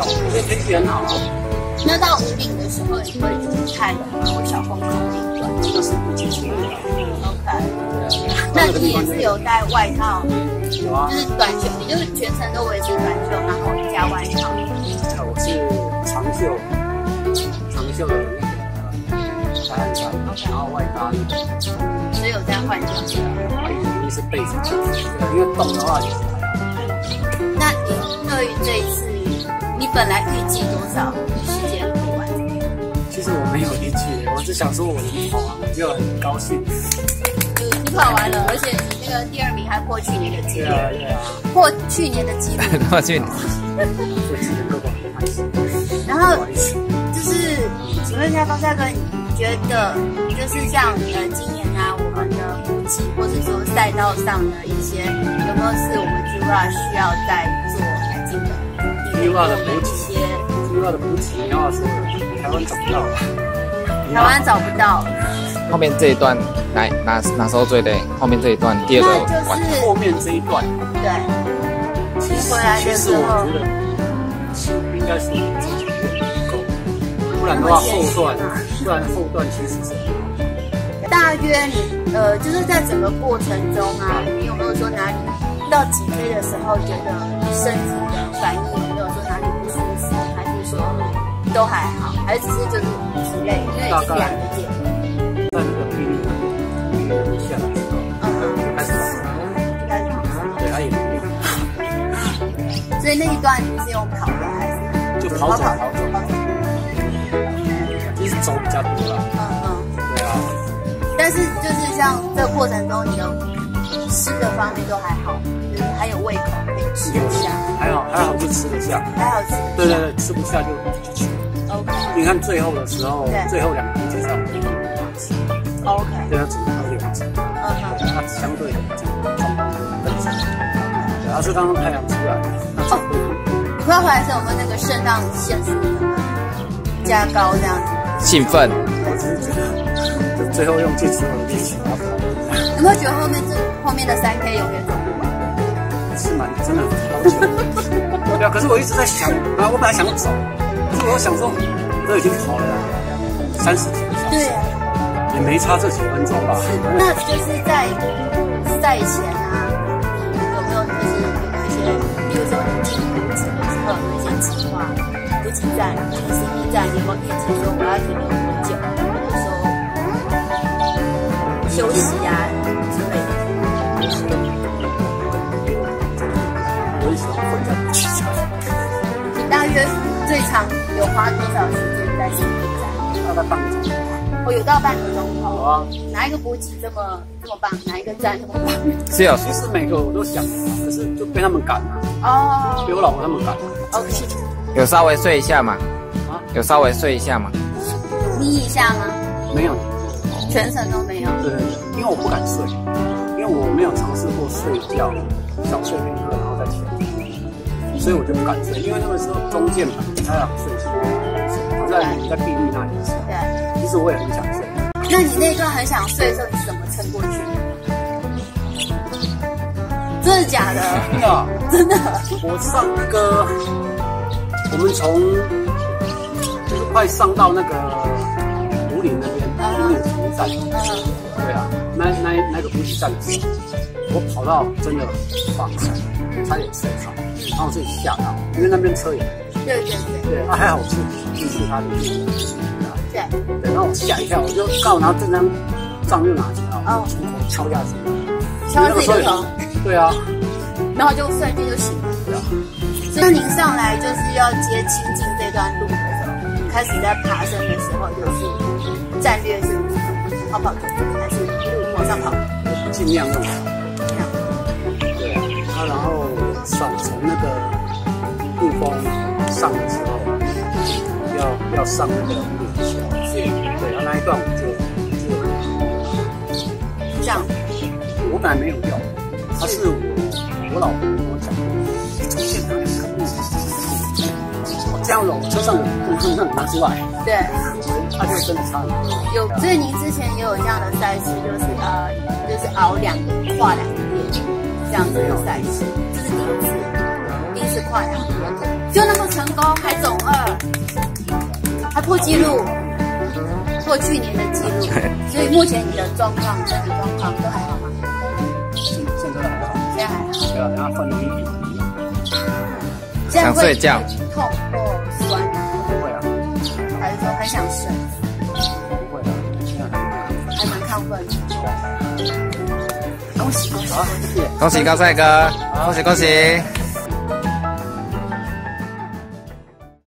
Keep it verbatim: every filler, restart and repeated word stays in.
哦，我觉得天气很好啊。 那到五岭的时候，你会就是太冷吗？或小风口那一段？ 那是不接触的。 OK。那你也是有带外套？ 有啊。 就是短袖，你就是全程都维持短袖，然后加外套。 我是长袖，长袖的那个排汗衫，然后外搭那个。 只有这样换装。 一定是被子，因为冻的话其实还好。 那你对于这一次，你本来预计多少时间跑完？ 其实我没有预计，我只想说我能跑完，我就很高兴。 你跑完了，而且你那个第二名还破去年的纪录。 对啊，对啊。 破去年的纪录。 破去年。 所以今年都不开心。 然后就是，请问一下方大哥，你觉得就是像呃今年啊，我们的补给或者说赛道上的一些，有没有是我们 Jura 需要再做改进的？ Jura 的补给，Jura 的补给，你要说台湾找不到， 台湾找不到。 后面这一段哪哪哪时候最累？后面这一段第二个就是后面这一段。 对。 其实回来的时候， 我觉得应该是我自己不够，不然的话后段，不然后段其实是。 大约你呃，就是在整个过程中啊，你有没有说哪里到几 K 的时候觉得身体的反应有没有说哪里不舒服，还是说都还好，还是只是就是疲累，因为已经两个阶段。 在那个比例比例下来之后，嗯嗯，开始就开始跑上， 对，他也没有。 所以那一段你是用跑的还是？ 就跑走跑走跑走，其实走比较多了。 嗯嗯， 对啊。 但是就是像这个过程中，你的吃的方面都还好，就是还有胃口可以吃得下。 还好还好就吃得下， 还好吃。 对对对，吃不下就就去。 OK。 你看最后的时候，最后两个介绍我们都没吃。 OK。 对，他只能喝两次。嗯哼。它相对这个状况更少。对，而是刚刚太阳出来，那就会。 你快回来的时候，我们那个肾上腺素加高这样子。 兴奋。 我只是觉得，就最后用尽所有的力气把它跑。 有没有觉得后面这后面的三 K 永远走不完？ 是蛮真的好久。对啊，可是我一直在想啊，我本来想走，可是我又想说，都已经跑了三十几个小时， 对啊， 也没差这几分钟吧。 那就是在赛前啊，你有没有就是有没有一些，比如说你进补给的时候有一些计划，补给站、C P 站，你有没有预计说我要停留多久，或者说休息啊之类的？ 我也喜欢混在补给站。 你大约最长有花多少时间在 C P 站？ 大概半个钟头。 我有到半个钟头。 有啊。 哪一个补给这么这么棒？哪一个站这么棒？ 是有， 其实每个我都想，可是就被他们赶了。 哦。 被我老婆他们赶了。 OK。 有稍微睡一下吗？ 啊？ 有稍微睡一下吗？ 眯一下吗？ 没有。 全程都没有。 对对对，因为我不敢睡，因为我没有尝试过睡觉，小睡片刻然后再起来，所以我就不敢睡。因为那个时候中间嘛，太阳睡醒，我在在避孕那里的时候，对，其实我也很想睡。 那你那段很想睡的时候，你是怎么撑过去的？真的假的？ 真的， 真的。 我上那个，我们从就是快上到那个五岭那边，五岭前站，对啊，那那那个补给站的时候，我跑到真的放开，差点睡着，然后我自己吓到，因为那边车也对对对， 对，啊还好我是进去他的那个， 对对，然后我吓一跳，我就刚好拿这张账又拿起来，哦，从头敲下去， 敲自己的头， 对啊， 然后就瞬间就醒了，对啊。所以您上来就是要接亲近这段路的时候，开始在爬升的时候，就是战略是跑跑走走，还是一路往上跑？ 尽量用跑，对啊，啊，然后上从那个陆峰上的时候，要要上那个五岭桥，是，对，然后那一段我就就这样， 我本来没有要，他是我我老婆跟我讲，你走线条两个路，我这样走，车上有空让你拿出来， 对， 他就真的差很多。 有，所以您之前也有这样的赛事，就是呃，就是熬两个跨两个月这样子的赛事，这是第一次，第一次块啊，就那么成功，还总二，还破纪录，破去年的纪录。所以目前你的状况、身体状况都还好吗？ 现现在还好， 现在还好。 对啊，然后放容易比。 想睡觉， 痛或酸？ 不会啊， 还是说很想睡？ 不会啊，现在还还蛮亢奋的。恭喜恭喜！ 好，谢谢。 恭喜高帅哥，恭喜恭喜！